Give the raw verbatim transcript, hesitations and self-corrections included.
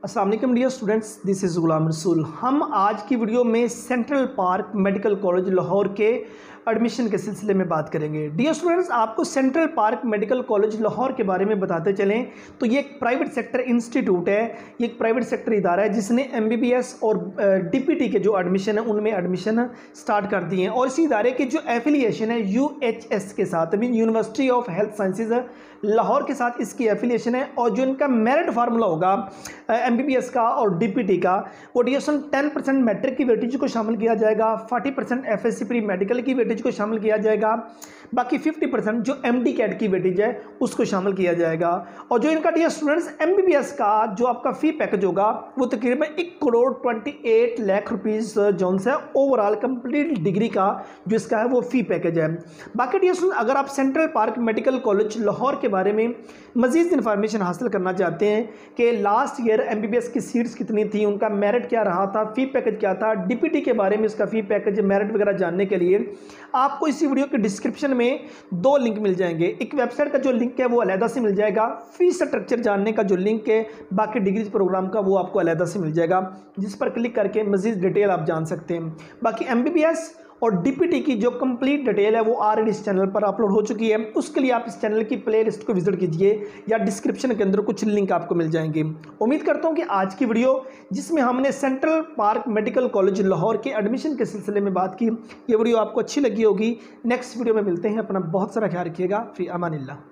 अस्सलाम वालेकुम dear students, this is Ghulam Rasool. हम आज की वीडियो में central park medical college Lahore के एडमिशन के सिलसिले में बात करेंगे। डियर स्टूडेंट्स, आपको central park medical college Lahore के बारे में बताते चलें तो ये एक प्राइवेट सेक्टर इंस्टीट्यूट है, ये एक प्राइवेट सेक्टर इदारा है जिसने एमबीबीएस और डीपीटी के जो एडमिशन है उनमें एडमिशन स्टार्ट कर दिए हैं। और इसी इदारे की जो एफिलिएशन है यूएचएस के साथ, mean university of health sciences Lahore के साथ इसकी एफिलिएशन है। और जो इनका मेरिट फार्मूला होगा एमबीबीएस का और डीपीटी का, वो डिएशन टेन परसेंट मैट्रिक की वेटेज को शामिल किया जाएगा, forty percent FSC pre medical की वेटेज को शामिल किया जाएगा, बाकी फिफ्टी परसेंट जो एमडी कैट की वेटेज है उसको शामिल किया जाएगा। और जो इनका डियर स्टूडेंट्स एमबीबीएस का जो आपका फी पैकेज होगा वो तकरीबन एक crore twenty eight lakh rupees जोन से ओवरऑल कंप्लीट डिग्री का जो इसका है वो फी पैकेज है। बाकी डियर स्टूडेंट, अगर आप central park medical college Lahore के बारे में मजीद इन्फॉर्मेशन हासिल करना चाहते हैं कि लास्ट ईयर एमबीबीएस की सीट्स कितनी थी, उनका मेरिट क्या रहा था, फी पैकेज क्या था, डीपीटी के बारे में इसका फी पैकेज मेरिट वगैरह जानने के लिए आपको इसी वीडियो के डिस्क्रिप्शन में दो लिंक मिल जाएंगे। एक वेबसाइट का जो लिंक है वो अलहदा से मिल जाएगा, फीस स्ट्रक्चर जानने का जो लिंक है बाकी डिग्रीज प्रोग्राम का वो आपको अलहदा से मिल जाएगा, जिस पर क्लिक करके मजीद डिटेल आप जान सकते हैं। बाकी एमबीबीएस और डीपीटी की जो कंप्लीट डिटेल है वो ऑलरेडी इस चैनल पर अपलोड हो चुकी है, उसके लिए आप इस चैनल की प्लेलिस्ट को विजिट कीजिए या डिस्क्रिप्शन के अंदर कुछ लिंक आपको मिल जाएंगे। उम्मीद करता हूं कि आज की वीडियो जिसमें हमने central park medical college Lahore के एडमिशन के सिलसिले में बात की, ये वीडियो आपको अच्छी लगी होगी। नेक्स्ट वीडियो में मिलते हैं, अपना बहुत सारा ख्याल रखिएगा। फी अमानिल्लाह।